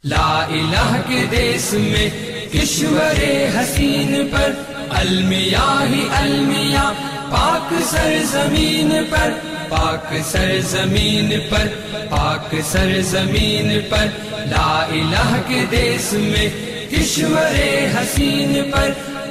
لا الہ کے دیس میں کشور حسین پر المیاں ہی المیاں پاک سرزمین پر پاک سرزمین پر پاک سرزمین پر لا الہ کے دیس میں کشور حسین پر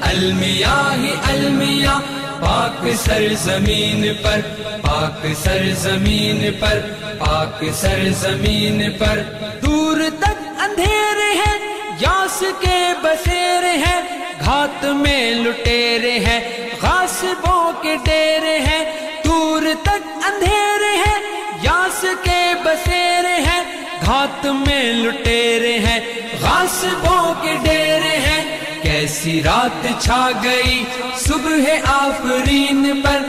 المیاں ہی المیاں پاک سرزمین پر پاک سرزمین پر پاک سرزمین پر دور تک اندھیرے ہیں یاس کے بسیرے ہیں گھات میں لٹیرے ہیں غاصبوں کے ڈیرے ہیں دور تک اندھیرے ہیں یاس کے بسیرے ہیں گھات میں لٹیرے ہیں غاصبوں کے ڈیرے ہیں کیسی رات چھا گئی صبح آفرین پر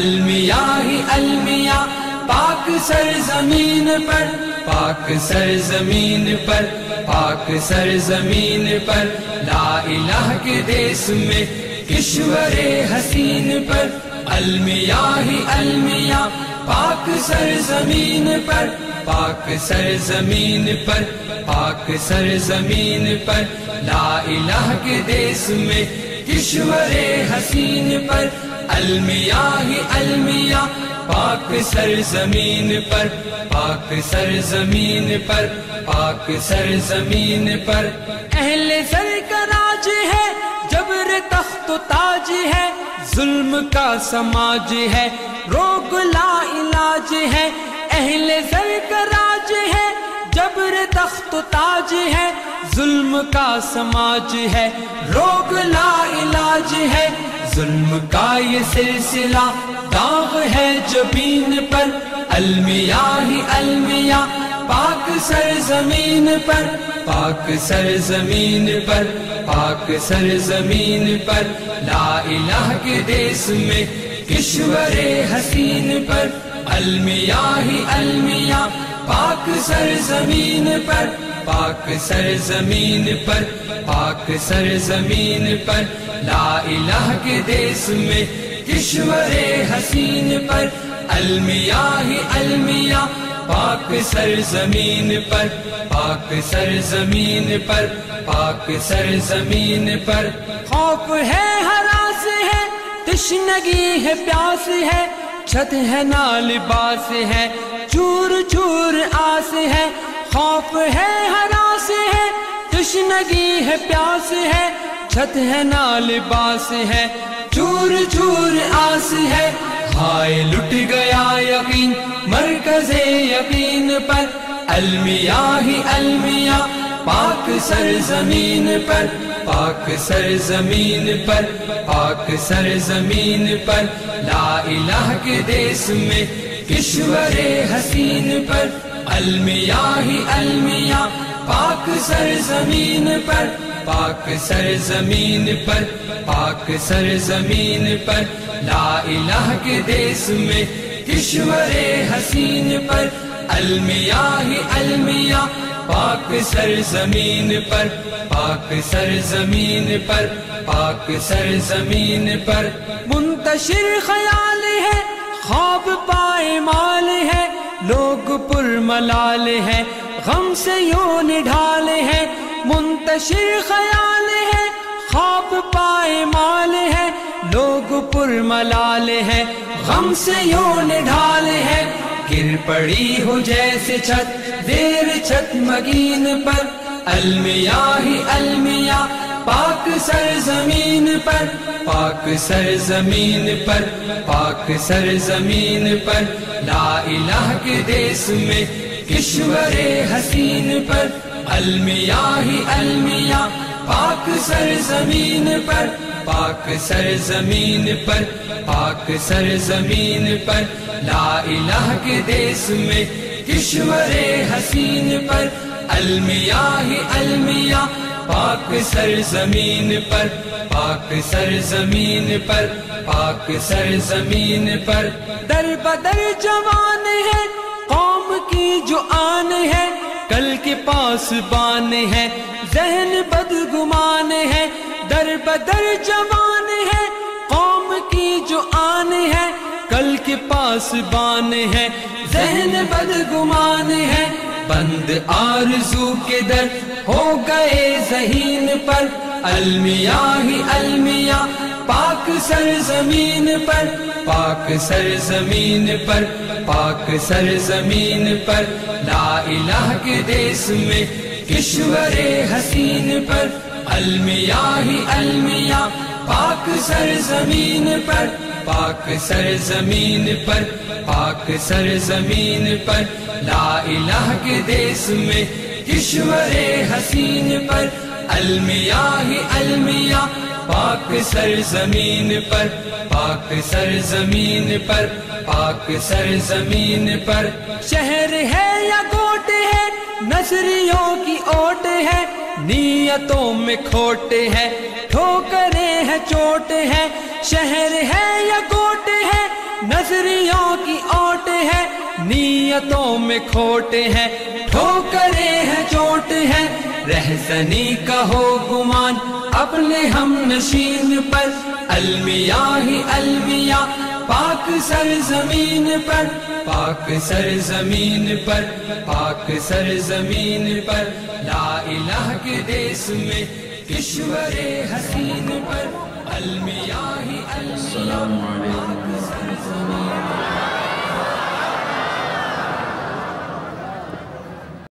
المیاں ہی المیاں پاک سرزمین پر پاک سرزمین پر پاک سرزمین پر لا الہ کے دیس میں کشور حسین پر المیاں ہی المیاں پاک سرزمین پر پاک سرزمین پر پاک سرزمین پر لا الہ کے دیس میں کشور حسین پر المیاں ہی المیاں پاک سرزمین پر پاک سرزمین پر پاک سرزمین پر اہل سر کا راج ہے جبر تخت و تاج ہے ظلم کا سماج ہے روگ لا علاج ہے اہل سر کا راج ہے جبر تخت و تاج ہے ظلم کا سماج ہے روگ لا علاج ہے ظلم کا یہ سلسلہ داغ ہے جبین پر المیاں ہی المیاں پاک سرزمین پر پاک سرزمین پر پاک سرزمین پر لا الہ کے دیس میں کشور حسین پر المیاں ہی المیاں پاک سرزمین پر پاک سرزمین پر پاک سرزمین پر لا الہ کے دیس میں کشور حسین پر المیاں ہی المیاں پاک سرزمین پر پاک سرزمین پر پاک سرزمین پر خوف ہے ہراس ہے تشنگی ہے پیاس ہے چھت ہے نہ لباس ہے چور چور آس ہے خوف ہے ہراس ہے تشنگی ہے پیاس ہے چھت ہے نہ لباس ہے چور چور آس ہے ہائے لٹ گیا یقین مرکز یقین پر المیاں ہی المیاں پاک سرزمین پر پاک سرزمین پر پاک سرزمین پر لا الہ کے دیس میں کشور حسین پر المیاں ہی المیاں پاک سرزمین پر پاک سرزمین پر پاک سرزمین پر لا الہ کے دیس میں کشور حسین پر المیاں ہی المیاں پاک سرزمین پر پاک سرزمین پر پاک سرزمین پر منتشر خیال ہے خواب پائے مال ہے لوگ پر ملال ہے غم سے یوں نڈھال ہے منتشر خیال ہے خواب پائے مال ہے لوگ پر ملال ہے غم سے یوں نڈھال ہے گر پڑی ہو جیسے چھت دیر چھت مگین پر المیاں ہی المیاں پاک سرزمین پر پاک سرزمین پر پاک سرزمین پر لا الہ کے دیس میں کشور حسین پر المیاں ہی المیاں پاک سرزمین پر پاک سرزمین پر پاک سرزمین پر لا الہ کے دیس میں کشور حسین پر المیاں ہی المیاں پاک سرزمین پر پاک سرزمین پر پاک سرزمین پر در بدر جوان ہے قوم کی جو آن ہے کل کے پاس بان ہے ذہن بدگمان ہے در بدر جوان ہے قوم کی جو آن ہے کل کے پاس بان ہے ذہن بدگمان ہے بند آرزو کے در ہو گئے ذہین پر، المیاں ہی المیاں پاک سرزمین پر، پاک سرزمین پر، پاک سرزمین پر، لا الہ کے دیس میں کشور حسین پر، المیاں ہی المیاں پاک سرزمین پر، پاک سرزمین پر، پاک سرزمین پر، لا الہ کے دیس میں کشور حسین پر، المیاں ہی المیاں پاک سرزمین پر، پاک سرزمین پر، پاک سرزمین پر، شہر ہے یا کوٹ ہے نظریوں کی اوٹ ہے، نیتوں میں کھوٹ ہے ٹھوکریں ہیں چوٹ ہے، شہر ہے یا کوٹ ہے نظریوں کی اوٹ ہے، نیتوں میں کھوٹ ہے ٹھوکریں ہیں چوٹ ہے، رہزنی کا ہو گمان اپنے ہم نشین پر، المیاں ہی المیاں پاک سرزمین پر، پاک سرزمین پر، پاک سرزمین پر، لا الہ کے دیس میں کشور حسین پر، المیاں ہی المیاں پاک سرزمین پر۔